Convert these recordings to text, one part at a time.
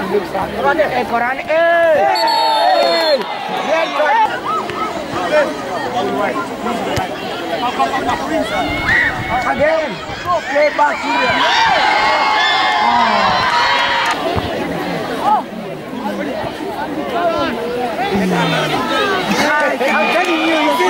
Corani. Again. Play back here. I'm telling you, you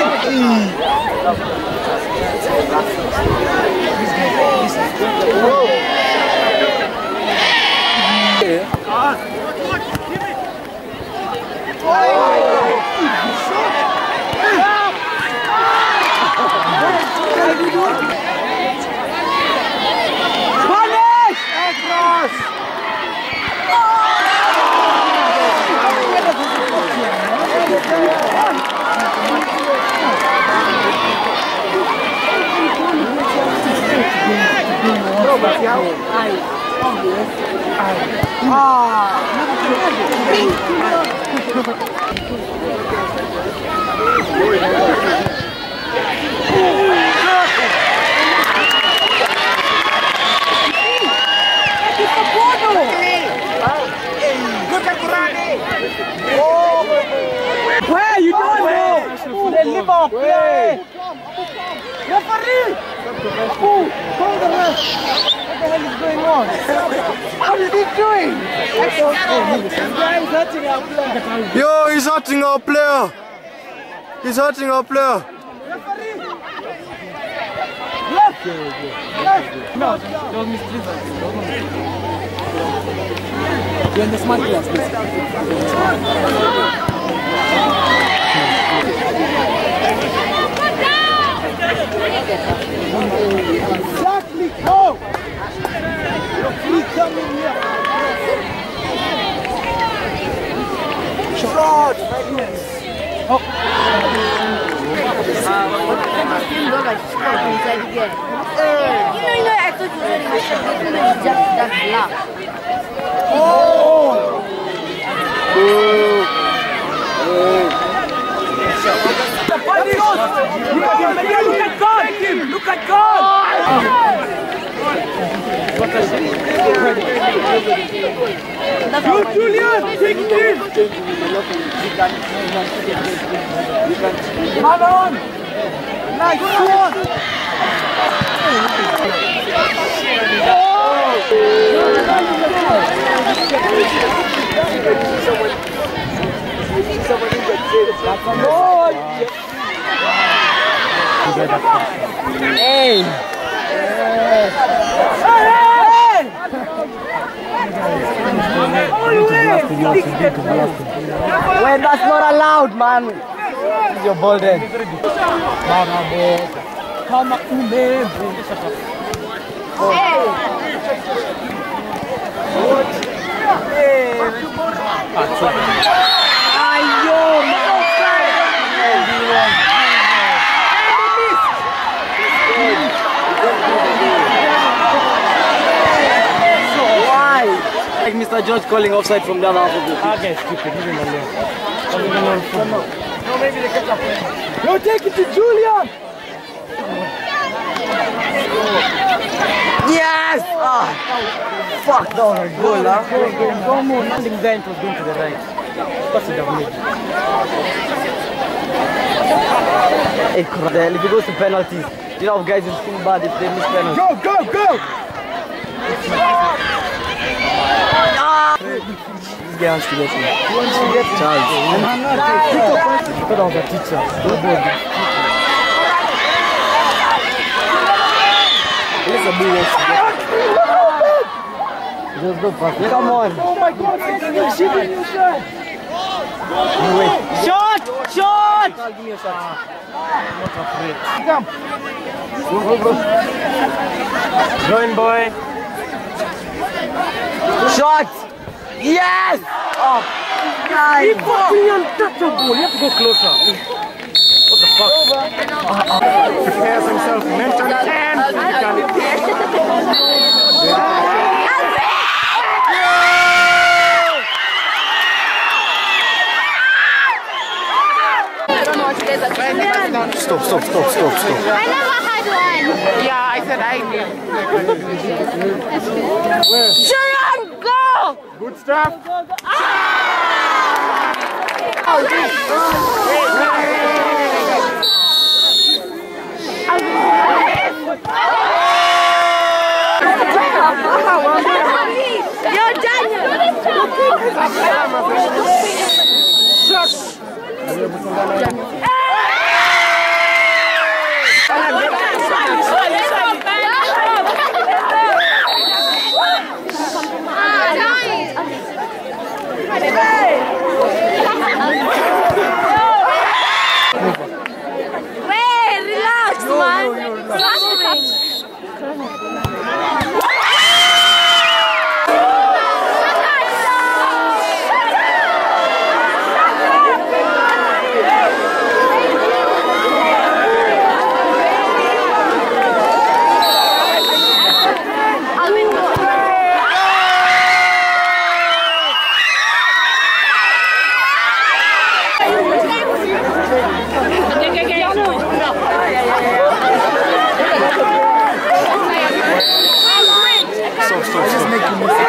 Look at Corani. Where you doing, bro? They live up, play. Referee! Call the ref. What the hell is going on? What is he doing? Yo, he's hurting our player. He's hurting our player. Referee! Left! Left! No, don't mislead us. You're in the smart class, Exactly, go! Please come in here. Shot! Oh! Look at God! Look at God! Go, Julian! Take it in! Come on! Nice one! Hey! When that's not allowed, man. Use your ball then. Come on, Like Mr. George calling offside from the other half of the field. Okay, stupid. Leave him alone. No, maybe they kept up. No, take it to Julian. Yes! Ah! Fuck, that was a goal, huh? Come on, nothing there, it was going to the right. That's it, Hey, Cradell, if it goes to penalties, you know, guys, it's too bad if they miss penalties. Go, go, go! This guy wants to get him. He wants to get Charles. I thought I was a teacher. Let's a big wants to get him. Just go fast. Come on. Oh my God, you're shooting your shot. Wait. Shot! Shot! Give me a shot. I'm not afraid. Come. Go. Join, boy. Shot! Yes! Oh, guys! Keep fucking untouchable. You have to go closer. What the fuck? Prepares himself mentally and physically. Stop. I never had one. Yeah, I said I knew. Sharon, go! go! Good stuff. You're Wait, relax, man. Stop.